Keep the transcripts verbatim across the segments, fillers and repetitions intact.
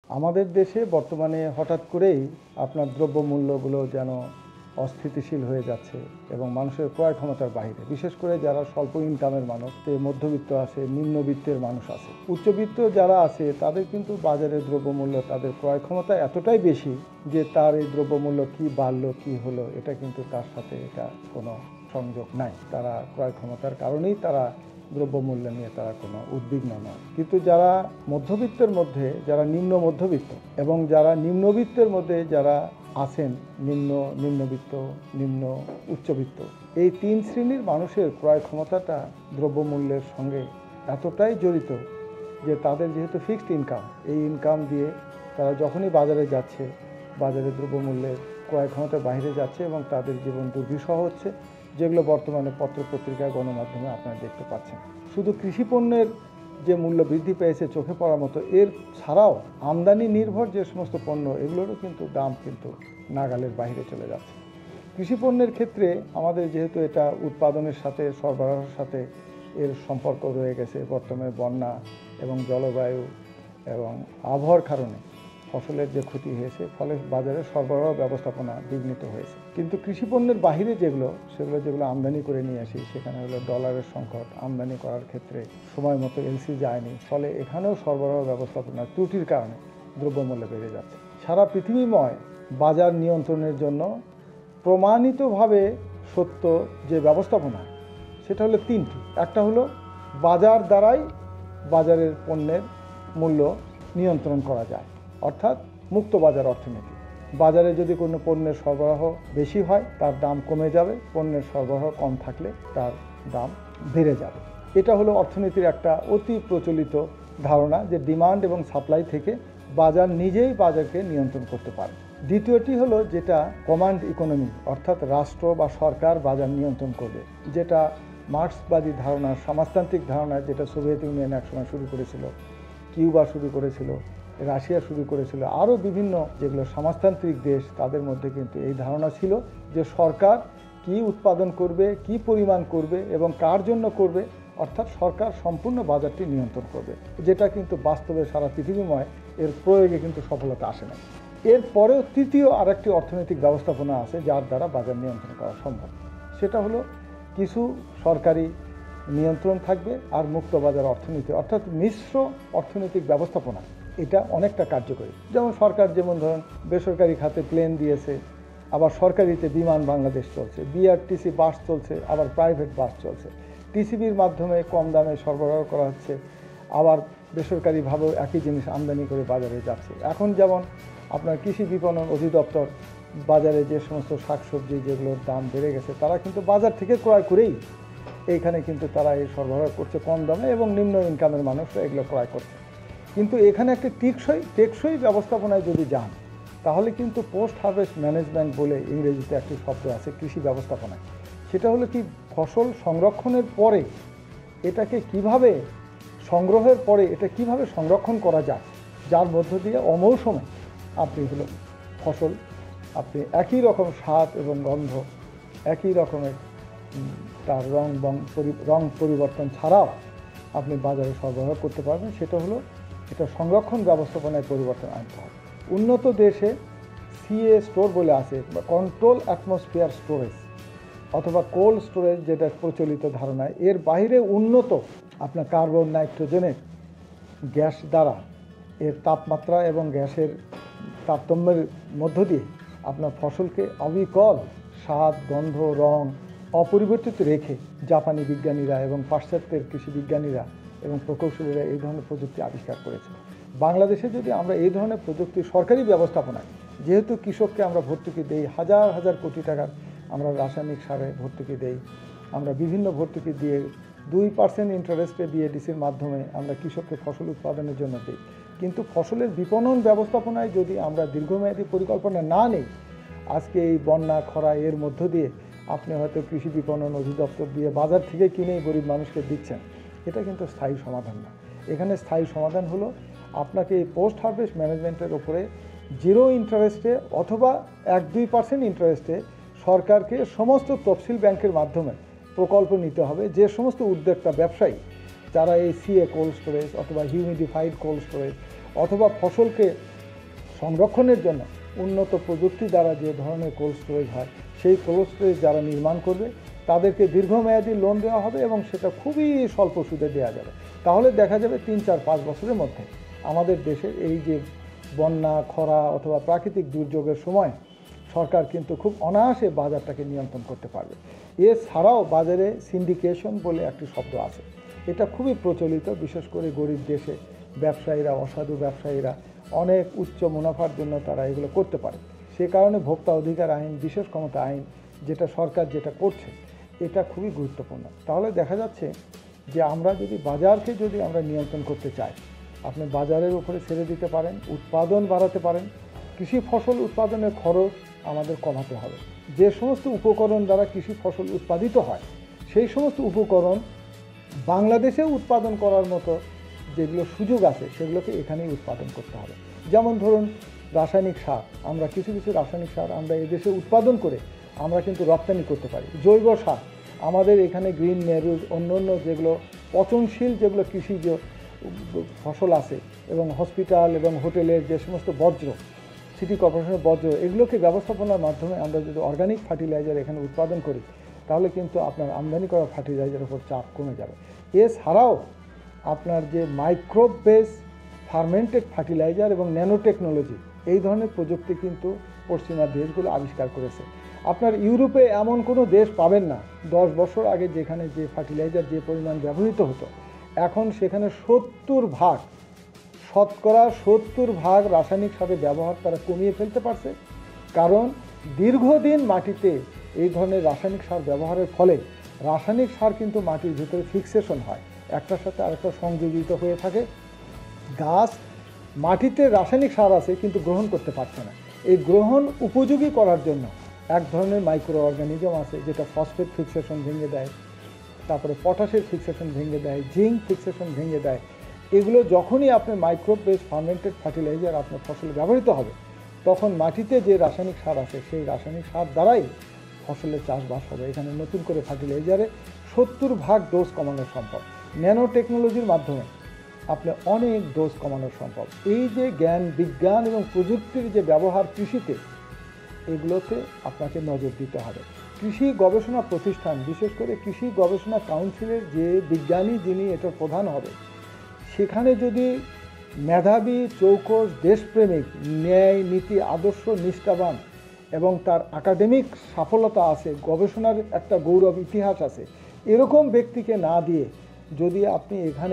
আমাদের দেশে বর্তমানে হঠাৎ করেই আপনার দ্রব্যমূল্যগুলো যেন অস্থিতিশীল হয়ে যাচ্ছে এবং মানুষের ক্রয় ক্ষমতার বাইরে, বিশেষ করে যারা স্বল্প ইনকামের মানুষ, মধ্যবিত্ত আছে, নিম্নবিত্তের মানুষ আছে, উচ্চবিত্ত যারা আছে তাদের কিন্তু বাজারের দ্রব্যমূল্য, তাদের ক্রয় ক্ষমতা এতটাই বেশি যে তার এই দ্রব্যমূল্য কি বাড়লো কি হলো এটা কিন্তু তার সাথে এটা কোনো সংযোগ নাই। তারা ক্রয় ক্ষমতার কারণেই তারা দ্রব্যমূল্য নিয়ে তারা কোনো উদ্বিগ্ন নয়। কিন্তু যারা মধ্যবিত্তের মধ্যে, যারা নিম্ন মধ্যবিত্ত এবং যারা নিম্নবিত্তের মধ্যে যারা আছেন, নিম্ন নিম্নবিত্ত নিম্ন উচ্চবিত্ত, এই তিন শ্রেণীর মানুষের ক্রয় ক্ষমতাটা দ্রব্যমূল্যের সঙ্গে এতটাই জড়িত যে তাদের যেহেতু ফিক্সড ইনকাম, এই ইনকাম দিয়ে তারা যখনই বাজারে যাচ্ছে, বাজারে দ্রব্যমূল্যের ক্রয় ক্ষমতার বাইরে যাচ্ছে এবং তাদের জীবন দুর্বিষহ হচ্ছে, যেগুলো বর্তমানে পত্রপত্রিকায় গণমাধ্যমে আপনারা দেখতে পাচ্ছেন। শুধু কৃষি পণ্যের যে মূল্য বৃদ্ধি পেয়েছে চোখে পড়ার মতো, এর ছাড়াও আমদানি নির্ভর যে সমস্ত পণ্য, এগুলোরও কিন্তু দাম কিন্তু নাগালের বাইরে চলে যাচ্ছে। কৃষি পণ্যের ক্ষেত্রে আমাদের যেহেতু এটা উৎপাদনের সাথে সরবরাহের সাথে এর সম্পর্ক রয়ে গেছে, বর্তমানে বন্যা এবং জলবায়ু এবং আবহাওয়ার কারণে ফসলের যে ক্ষতি হয়েছে, ফলে বাজারে সরবরাহ ব্যবস্থাপনা বিঘ্নিত হয়েছে। কিন্তু কৃষি পণ্যের বাহিরে যেগুলো, সেগুলো যেগুলো আমদানি করে নিয়ে আসি, সেখানে হলো ডলারের সংকট, আমদানি করার ক্ষেত্রে সময় মতো এলসি যায়নি, ফলে এখানেও সরবরাহ ব্যবস্থাপনার ত্রুটির কারণে দ্রব্যমূল্য বেড়ে যাচ্ছে। সারা পৃথিবীময় বাজার নিয়ন্ত্রণের জন্য প্রমাণিতভাবে সত্য যে ব্যবস্থাপনা, সেটা হলো তিনটি। একটা হলো বাজার দ্বারাই বাজারের পণ্যের মূল্য নিয়ন্ত্রণ করা যায়, অর্থাৎ মুক্ত বাজার অর্থনীতি। বাজারে যদি কোনো পণ্যের সরবরাহ বেশি হয় তার দাম কমে যাবে, পণ্যের সরবরাহ কম থাকলে তার দাম বেড়ে যাবে। এটা হলো অর্থনীতির একটা অতি প্রচলিত ধারণা যে ডিমান্ড এবং সাপ্লাই থেকে বাজার নিজেই বাজারকে নিয়ন্ত্রণ করতে পারে। দ্বিতীয়টি হলো যেটা কমান্ড ইকোনমি, অর্থাৎ রাষ্ট্র বা সরকার বাজার নিয়ন্ত্রণ করবে, যেটা মার্ক্সবাদী ধারণা, সমাজতান্ত্রিক ধারণা, যেটা সোভিয়েত ইউনিয়ন একসময় শুরু করেছিল, কিউবা শুরু করেছিল, রাশিয়া শুরু করেছিল, আরও বিভিন্ন যেগুলো সমাজতান্ত্রিক দেশ, তাদের মধ্যে কিন্তু এই ধারণা ছিল যে সরকার কি উৎপাদন করবে, কি পরিমাণ করবে এবং কার জন্য করবে, অর্থাৎ সরকার সম্পূর্ণ বাজারটি নিয়ন্ত্রণ করবে, যেটা কিন্তু বাস্তবে সারা পৃথিবীময় এর প্রয়োগে কিন্তু সফলতা আসে না। এরপরেও তৃতীয় আরেকটি অর্থনৈতিক ব্যবস্থাপনা আছে যার দ্বারা বাজার নিয়ন্ত্রণ করা সম্ভব, সেটা হলো কিছু সরকারি নিয়ন্ত্রণ থাকবে আর মুক্ত বাজার অর্থনীতি, অর্থাৎ মিশ্র অর্থনৈতিক ব্যবস্থাপনা। এটা অনেকটা কার্যকরী। যেমন সরকার যেমন ধরুন বেসরকারি খাতে প্লেন দিয়েছে, আবার সরকারিতে বিমান বাংলাদেশ চলছে, বিআরটিসি বাস চলছে, আবার প্রাইভেট বাস চলছে, টিসিবির মাধ্যমে কম দামে সরবরাহ করা হচ্ছে, আবার বেসরকারিভাবেও একই জিনিস আমদানি করে বাজারে যাচ্ছে। এখন যেমন আপনার কৃষি বিপণন অধিদপ্তর বাজারে যে সমস্ত শাকসবজি যেগুলোর দাম বেড়ে গেছে, তারা কিন্তু বাজার থেকে ক্রয় করেই এইখানে কিন্তু তারা এই সরবরাহ করছে কম দামে এবং নিম্ন ইনকামের মানুষরা এগুলো ক্রয় করছে। কিন্তু এখানে একটা টেকসই টেকসই ব্যবস্থাপনায় যদি যান, তাহলে কিন্তু পোস্ট হারভেস্ট ম্যানেজমেন্ট বলে ইংরেজিতে একটি শব্দ আছে কৃষি ব্যবস্থাপনায়। সেটা হলো কি, ফসল সংরক্ষণের পরে এটাকে কিভাবে, সংগ্রহের পরে এটা কিভাবে সংরক্ষণ করা যায়, যার মধ্য দিয়ে অমৌসুমে আপনি হলো ফসল, আপনি একই রকম স্বাদ এবং গন্ধ, একই রকমের তার রং বং রং পরিবর্তন ছাড়াও আপনি বাজারে সরবরাহ করতে পারবেন। সেটা হলো এটা সংরক্ষণ ব্যবস্থাপনায় পরিবর্তন আনতে হবে। উন্নত দেশে সিএ স্টোর বলে আছে, বা কন্ট্রোল অ্যাটমসফিয়ার স্টোরেজ অথবা কোল্ড স্টোরেজ, যেটা প্রচলিত ধারণায়, এর বাইরে উন্নত আপনার কার্বন নাইট্রোজেনের গ্যাস দ্বারা এর তাপমাত্রা এবং গ্যাসের তারতম্যের মধ্য দিয়ে আপনার ফসলকে অবিকল স্বাদ, গন্ধ, রং অপরিবর্তিত রেখে জাপানি বিজ্ঞানীরা এবং পাশ্চাত্যের কৃষি বিজ্ঞানীরা এবং প্রকৌশলীরা এই ধরনের প্রযুক্তি আবিষ্কার করেছে। বাংলাদেশে যদি আমরা এই ধরনের প্রযুক্তি সরকারি ব্যবস্থাপনায়, যেহেতু কৃষককে আমরা ভর্তুকি দেই, হাজার হাজার কোটি টাকার আমরা রাসায়নিক সারে ভর্তুকি দেই, আমরা বিভিন্ন ভর্তুকি দিয়ে দুই পার্সেন্ট ইন্টারেস্টে বিএডিসির মাধ্যমে আমরা কৃষককে ফসল উৎপাদনের জন্য দিই, কিন্তু ফসলের বিপণন ব্যবস্থাপনায় যদি আমরা দীর্ঘমেয়াদী পরিকল্পনা না নেই, আজকে এই বন্যা খরা এর মধ্য দিয়ে আপনি হয়তো কৃষি বিপণন অধিদপ্তর দিয়ে বাজার থেকে কিনেই গরিব মানুষকে দিচ্ছেন, এটা কিন্তু স্থায়ী সমাধান না। এখানে স্থায়ী সমাধান হলো আপনাকে এই পোস্ট হারভেস্ট ম্যানেজমেন্টের উপরে জিরো ইন্টারেস্টে অথবা এক দুই পার্সেন্ট ইন্টারেস্টে সরকারকে সমস্ত তফসিল ব্যাংকের মাধ্যমে প্রকল্প নিতে হবে। যে সমস্ত উদ্যোক্তা ব্যবসায়ী যারা এই সিএ কোল্ড স্টোরেজ অথবা হিউমিডিফাইড কোল্ড স্টোরেজ অথবা ফসলকে সংরক্ষণের জন্য উন্নত প্রযুক্তি দ্বারা যে ধরনের কোল্ড স্টোরেজ হয় সেই কোল্ড স্টোরেজ যারা নির্মাণ করবে তাদেরকে দীর্ঘমেয়াদী লোন দেওয়া হবে এবং সেটা খুবই স্বল্প সুদে দেওয়া যাবে। তাহলে দেখা যাবে তিন চার পাঁচ বছরের মধ্যে আমাদের দেশের এই যে বন্যা, খরা অথবা প্রাকৃতিক দুর্যোগের সময় সরকার কিন্তু খুব অনায়াসে বাজারটাকে নিয়ন্ত্রণ করতে পারবে। এছাড়াও বাজারে সিন্ডিকেশন বলে একটি শব্দ আছে, এটা খুবই প্রচলিত, বিশেষ করে গরিব দেশে ব্যবসায়ীরা, অসাধু ব্যবসায়ীরা অনেক উচ্চ মুনাফার জন্য তারা এগুলো করতে পারে। সে কারণে ভোক্তা অধিকার আইন, বিশেষ ক্ষমতা আইন যেটা সরকার যেটা করছে এটা খুবই গুরুত্বপূর্ণ। তাহলে দেখা যাচ্ছে যে আমরা যদি বাজারকে যদি আমরা নিয়ন্ত্রণ করতে চাই, আপনি বাজারের উপরে ছেড়ে দিতে পারেন, উৎপাদন বাড়াতে পারেন। কৃষি ফসল উৎপাদনের খরচ আমাদের কমাতে হবে। যে সমস্ত উপকরণ দ্বারা কৃষি ফসল উৎপাদিত হয় সেই সমস্ত উপকরণ বাংলাদেশে উৎপাদন করার মতো যেগুলো সুযোগ আছে সেগুলোকে এখানেই উৎপাদন করতে হবে। যেমন ধরুন রাসায়নিক সার, আমরা কিছু কিছু রাসায়নিক সার আমরা এদেশে উৎপাদন করে আমরা কিন্তু রপ্তানি করতে পারি। জৈব সার আমাদের এখানে গ্রিন মেরুজ, অন্য অন্য যেগুলো পচনশীল যেগুলো কৃষিজ ফসল আছে এবং হসপিটাল এবং হোটেলের যে সমস্ত বর্জ্য, সিটি কর্পোরেশনের বর্জ্য, এগুলোকে ব্যবস্থাপনার মাধ্যমে আমরা যদি অর্গানিক ফার্টিলাইজার এখানে উৎপাদন করি তাহলে কিন্তু আপনার আমদানি করা ফার্টিলাইজারের উপর চাপ কমে যাবে। এছাড়াও আপনার যে মাইক্রোব বেস ফার্মেন্টেড ফার্টিলাইজার এবং ন্যানো টেকনোলজি, এই ধরনের প্রযুক্তি কিন্তু পশ্চিমা দেশগুলো আবিষ্কার করেছে। আপনার ইউরোপে এমন কোনো দেশ পাবেন না দশ বছর আগে যেখানে যে ফার্টিলাইজার যে পরিমাণ ব্যবহৃত হতো, এখন সেখানে সত্তর ভাগ শতকরা সত্তর ভাগ রাসায়নিক সারের ব্যবহার তারা কমিয়ে ফেলতে পারছে। কারণ দীর্ঘদিন মাটিতে এই ধরনের রাসায়নিক সার ব্যবহারের ফলে রাসায়নিক সার কিন্তু মাটির ভিতরে ফিক্সেশন হয়, একটার সাথে আরেকটা সংযোজিত হয়ে থাকে। গাছ মাটিতে রাসায়নিক সার আছে কিন্তু গ্রহণ করতে পারছে না। এই গ্রহণ উপযোগী করার জন্য এক ধরনের মাইক্রো অর্গানিজম আছে যেটা ফসফেট ফিক্সেশন ভেঙে দেয়, তারপরে পটাশের ফিক্সেশন ভেঙে দেয়, জিঙ্ক ফিক্সেশন ভেঙে দেয়। এগুলো যখনই আপনার মাইক্রোব বেস ফার্মেন্টেড ফার্টিলাইজার আপনার ফসলে ব্যবহৃত হবে তখন মাটিতে যে রাসায়নিক সার আছে সেই রাসায়নিক সার দ্বারাই ফসলের চাষবাস হবে। এখানে নতুন করে ফার্টিলাইজারে সত্তর ভাগ ডোজ কমানো সম্ভব। ন্যানো টেকনোলজির মাধ্যমে আপনি অনেক ডোজ কমানো সম্ভব। এই যে জ্ঞান, বিজ্ঞান এবং প্রযুক্তির যে ব্যবহার কৃষিতে, এগুলোতে আপনাকে নজর দিতে হবে। কৃষি গবেষণা প্রতিষ্ঠান, বিশেষ করে কৃষি গবেষণা কাউন্সিলের যে বিজ্ঞানী যিনি এটার প্রধান হবে, সেখানে যদি মেধাবী, চৌকস, দেশপ্রেমিক, ন্যায়, নীতি, আদর্শ, নিষ্ঠাবান এবং তার একাডেমিক সফলতা আছে, গবেষণার একটা গৌরব ইতিহাস আছে, এরকম ব্যক্তিকে না দিয়ে যদি আপনি এখানে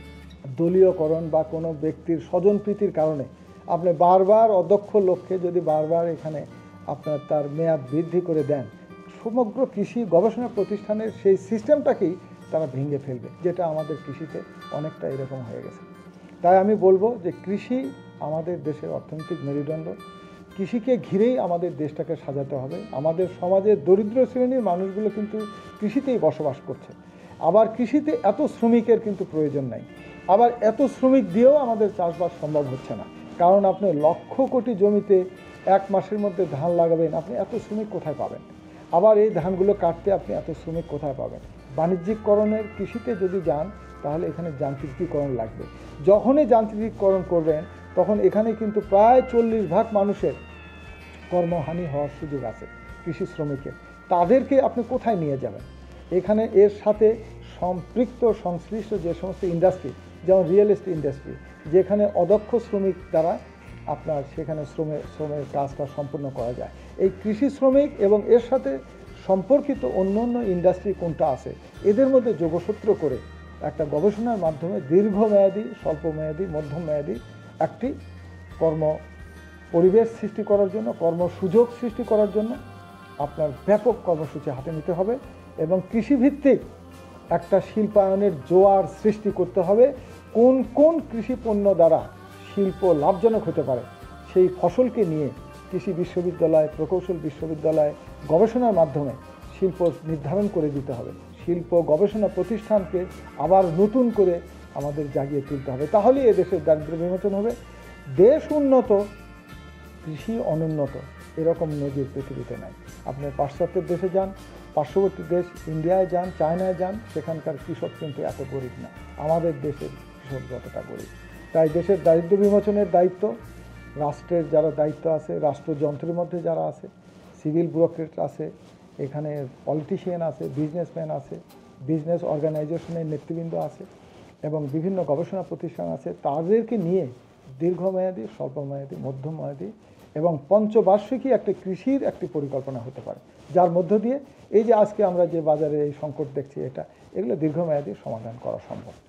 দলীয়করণ বা কোনো ব্যক্তির স্বজনপ্রীতির কারণে আপনি বারবার অদক্ষ লোককে যদি বারবার এখানে আপনার তার মেয়াদ বৃদ্ধি করে দেন, সমগ্র কৃষি গবেষণা প্রতিষ্ঠানের সেই সিস্টেমটাকেই তারা ভেঙে ফেলবে, যেটা আমাদের কৃষিতে অনেকটা এরকম হয়ে গেছে। তাই আমি বলবো যে কৃষি আমাদের দেশের অর্থনৈতিক মেরুদণ্ড, কৃষিকে ঘিরেই আমাদের দেশটাকে সাজাতে হবে। আমাদের সমাজের দরিদ্র শ্রেণীর মানুষগুলো কিন্তু কৃষিতেই বসবাস করছে। আবার কৃষিতে এত শ্রমিকের কিন্তু প্রয়োজন নাই, আবার এত শ্রমিক দিয়েও আমাদের চাষবাস সম্ভব হচ্ছে না। কারণ আপনি লক্ষ কোটি জমিতে এক মাসের মধ্যে ধান লাগাবেন, আপনি এত শ্রমিক কোথায় পাবেন? আবার এই ধানগুলো কাটতে আপনি এত শ্রমিক কোথায় পাবেন? বাণিজ্যিকরণের কৃষিতে যদি যান তাহলে এখানে যান্ত্রিকীকরণ লাগবে। যখনই যান্ত্রিকীকরণ করবেন তখন এখানে কিন্তু প্রায় চল্লিশ ভাগ মানুষের কর্মহানি হওয়ার সুযোগ আছে কৃষি শ্রমিকের। তাদেরকে আপনি কোথায় নিয়ে যাবেন? এখানে এর সাথে সম্পৃক্ত সংশ্লিষ্ট যে সমস্ত ইন্ডাস্ট্রি, যেমন রিয়েল এস্টেট ইন্ডাস্ট্রি, যেখানে অদক্ষ শ্রমিক দ্বারা আপনার সেখানে শ্রমের শ্রমের কাজটা সম্পূর্ণ করা যায়। এই কৃষি শ্রমিক এবং এর সাথে সম্পর্কিত অন্য অন্য ইন্ডাস্ট্রি কোনটা আছে, এদের মধ্যে যোগসূত্র করে একটা গবেষণার মাধ্যমে দীর্ঘমেয়াদী, স্বল্পমেয়াদী, মধ্যমেয়াদী একটি কর্ম পরিবেশ সৃষ্টি করার জন্য, কর্মসুযোগ সৃষ্টি করার জন্য আপনার ব্যাপক কর্মসূচি হাতে নিতে হবে এবং কৃষিভিত্তিক একটা শিল্পায়নের জোয়ার সৃষ্টি করতে হবে। কোন কোন কৃষি পণ্য দ্বারা শিল্প লাভজনক হতে পারে সেই ফসলকে নিয়ে কৃষি বিশ্ববিদ্যালয়, প্রকৌশল বিশ্ববিদ্যালয় গবেষণার মাধ্যমে শিল্প নির্ধারণ করে দিতে হবে। শিল্প গবেষণা প্রতিষ্ঠানকে আবার নতুন করে আমাদের জাগিয়ে তুলতে হবে। তাহলেই এদেশের দারিদ্র্য বিমোচন হবে। দেশ উন্নত, কৃষি অনুন্নত, এরকম নজির পৃথিবীতে নাই। আপনি পাশ্চাত্যের দেশে যান, পার্শ্ববর্তী দেশ ইন্ডিয়ায় যান, চায়নায় যান, সেখানকার কৃষক কিন্তু এত গরিব না। আমাদের দেশের কৃষক যতটা গরিব। তাই দেশের দারিদ্র্য বিমোচনের দায়িত্ব রাষ্ট্রের যারা দায়িত্ব আছে, রাষ্ট্রযন্ত্রের মধ্যে যারা আছে, সিভিল ব্যুরোক্রেট আছে, এখানে পলিটিশিয়ান আছে, বিজনেসম্যান আছে, বিজনেস অর্গানাইজেশনের নেতৃবৃন্দ আছে এবং বিভিন্ন গবেষণা প্রতিষ্ঠান আছে। তাদেরকে নিয়ে দীর্ঘমেয়াদী, স্বল্পমেয়াদী, মধ্যমেয়াদী এবং পঞ্চবার্ষিকী একটি কৃষির একটি পরিকল্পনা হতে পারে, যার মধ্য দিয়ে এই যে আজকে আমরা যে বাজারে এই সংকট দেখছি, এটা এগুলো দীর্ঘমেয়াদী সমাধান করা সম্ভব।